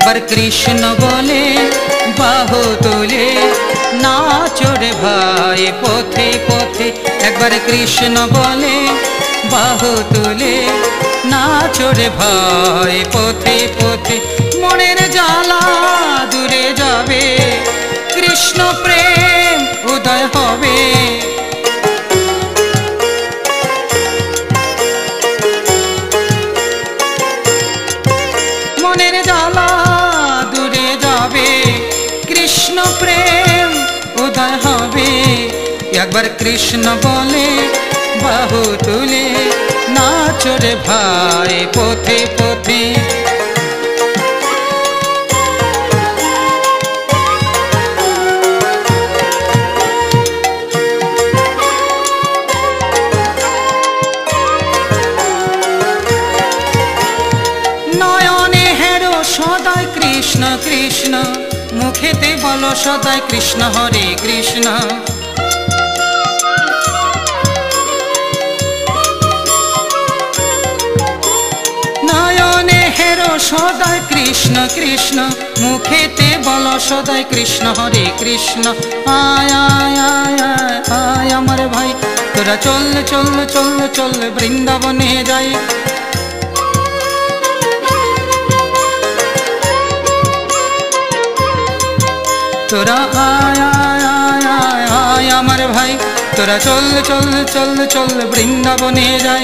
একবার কৃষ্ণ বলে বাহু তুলে নাচো রে ভাই পথে পথে। একবার কৃষ্ণ বলে বাহু তুলে নাচো রে ভাই পথে পথে। মনের জ্বালা দূরে যাবে, কৃষ্ণ প্রেম উদয় হবে। মনের জ্বালা দূরে যাবে, কৃষ্ণ প্রেম উদয় হবে। একবার কৃষ্ণ বলে বাহু তুলে নাচো রে ভাই পথে পথে। নয়নে হেরো সদাই কৃষ্ণ কৃষ্ণ, মুখেতে বলো সদাই কৃষ্ণ হরে কৃষ্ণ। নয়নে হেরো সদাই কৃষ্ণ কৃষ্ণ, মুখেতে বলো সদাই কৃষ্ণ হরে কৃষ্ণ। আয় আয় আয় আয় আয় আমার ভাই, তোরা চল চল চল চল বৃন্দাবনে যাই। তোরা আয় আয় আয় আয় আয় আমার ভাই, তোরা চল চল চল চল বৃন্দাবনে যাই।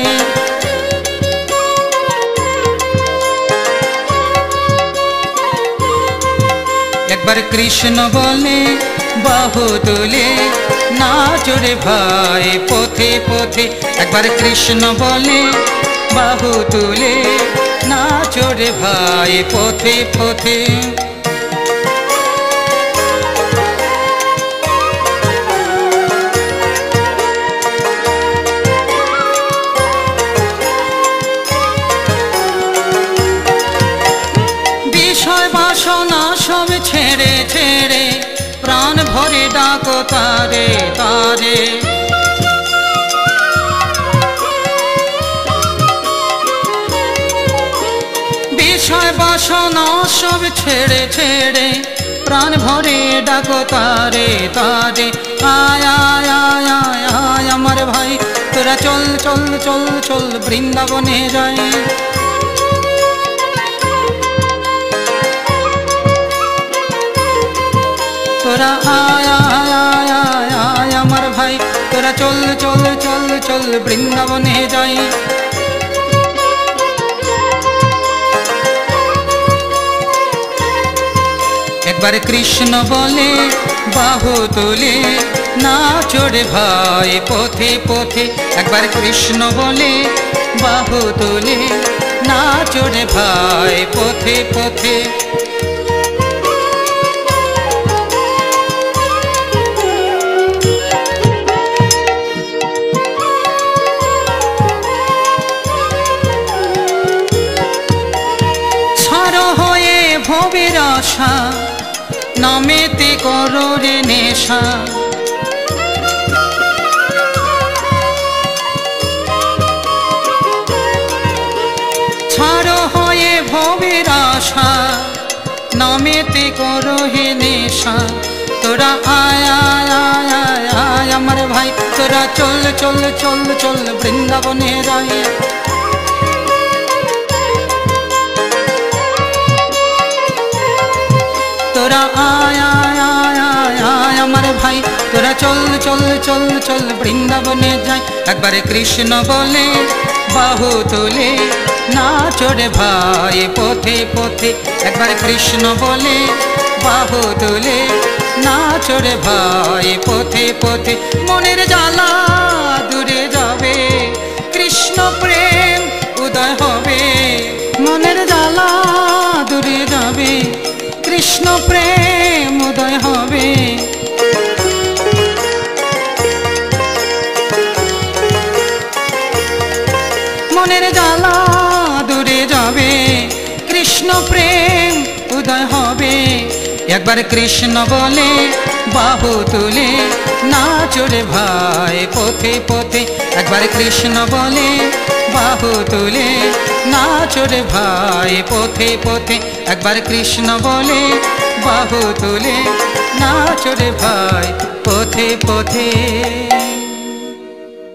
একবার কৃষ্ণ বলে বাহু তুলে নাচো রে ভাই পথে পথে। একবার কৃষ্ণ বলে বাহু তুলে নাচো রে ভাই পথে পথে। বিষয় বাসনা সব ছেড়ে ছেড়ে প্রাণ ভরে ডাকো তারে তারে। বিষয় বাসনা সব ছেড়ে ছেড়ে প্রাণ ভরে ডাকো তারে তারে। আয় আয় আয় আয় আয় আমার ভাই, তোরা চল চল চল চল বৃন্দাবনে যাই। তোরা আয় আয় আয় আয় আয় আমার ভাই, তোরা চল চল চল চল বৃন্দাবনে যাই। একবার কৃষ্ণ বলে বাহু তুলে নাচো রে ভাই পথে পথে। একবার কৃষ্ণ বলে বাহু তুলে নাচো রে ভাই পথে পথে। ভবের আশা নামেতে করো রে নেশা। ছাড়ো হয়ে ভবের আশা নামেতে করো হে নেশা। তোরা আয় আয় আয় আয় আয় আমার ভাই, তোরা চল চল চল চল বৃন্দাবনে যাই। তোরা আয় আয় আয় আয় আয় আমার ভাই, তোরা চল চল চল চল বৃন্দাবনে যাই। একবারে কৃষ্ণ বলে বাহু তুলে নাচো রে ভাই পথে পথে। একবার কৃষ্ণ বলে বাহু তুলে নাচো রে ভাই পথে পথে। মনের জ্বালা দূরে যাবে, কৃষ্ণ প্রেম উদয় হবে। মনের জ্বালা দূরে যাবে, কৃষ্ণ প্রেম উদয় হবে। মনের জ্বালা দূরে যাবে, কৃষ্ণ প্রেম উদয় হবে। একবার কৃষ্ণ বলে বাহু তুলে নাচো রে ভাই পথে পথে। একবার কৃষ্ণ বলে বাহু তুলে নাচ নাচো রে ভাই পথে পথে, একবার কৃষ্ণ বলে বাহু তুলে নাচো রে ভাই পথে পথে।